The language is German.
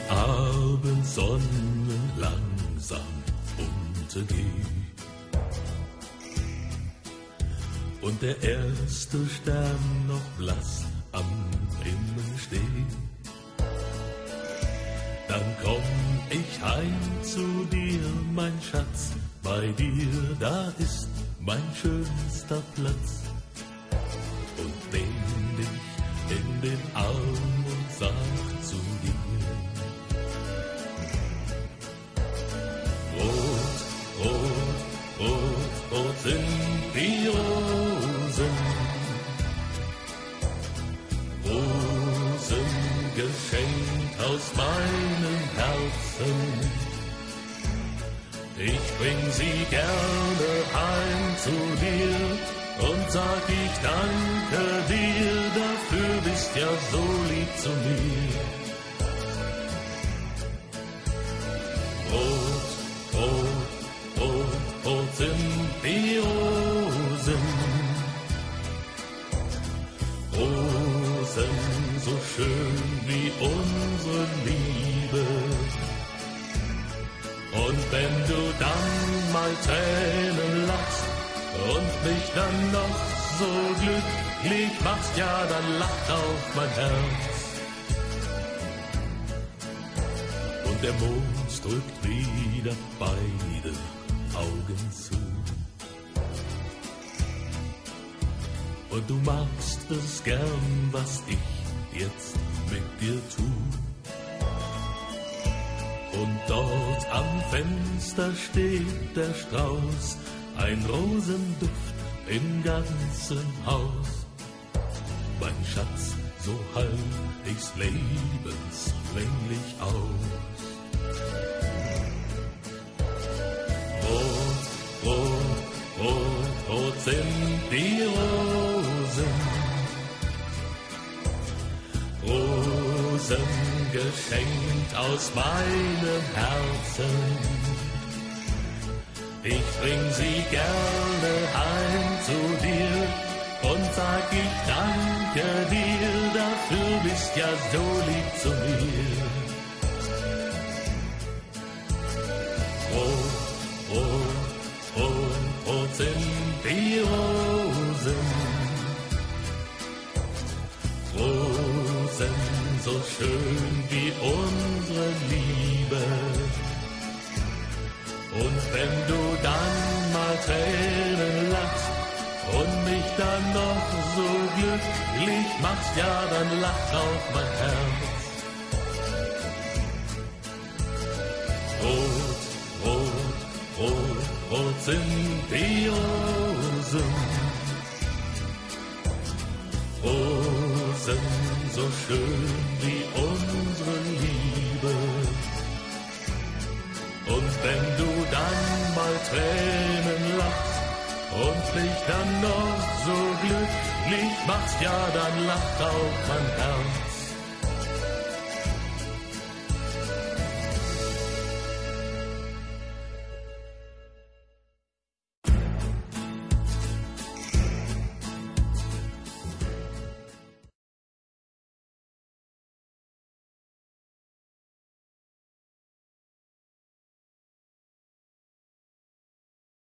Abendsonne langsam untergeht und der erste Stern noch blass am Himmel steht, dann komm ich heim zu dir, mein Schatz, bei dir, da ist mein schönster Platz, und nehm dich in den Arm und sag zu dir: Rot, rot, rot, rot sind die Rosen, Rosen geschenkt aus meinem Herzen. Ich bring sie gerne heim zu dir und sag, ich danke dir, dafür bist ja so lieb zu mir. Rot, rot, rot, rot sind die Rosen, Rosen so schön wie unsere Liebe. Und wenn du dann mal Tränen lachst und mich dann noch so glücklich machst, ja, dann lacht auch mein Herz. Und der Mond drückt wieder beide Augen zu. Und du magst es gern, was ich jetzt mit dir tu. Und dort am Fenster steht der Strauß, ein Rosenduft im ganzen Haus. Mein Schatz, so halt ich's lebenslänglich aus. Rot, rot, rot, rot sind die Rosen, Rosen geschenkt aus meinem Herzen. Ich bring sie gerne heim zu dir und sag, ich danke dir, dafür bist ja so lieb zu mir. Rot, rot, rot, rot sind die Rosen, Rosen so schön wie unsere Liebe. Und wenn du dann mal Tränen lachst und mich dann noch so glücklich machst, ja, dann lacht auch mein Herz. Rot, rot, rot, rot sind die Rosen, Rosen so schön wie unsere Liebe. Und wenn du dann mal Tränen lachst und mich dann noch so glücklich machst, ja, dann lacht auch mein Herz.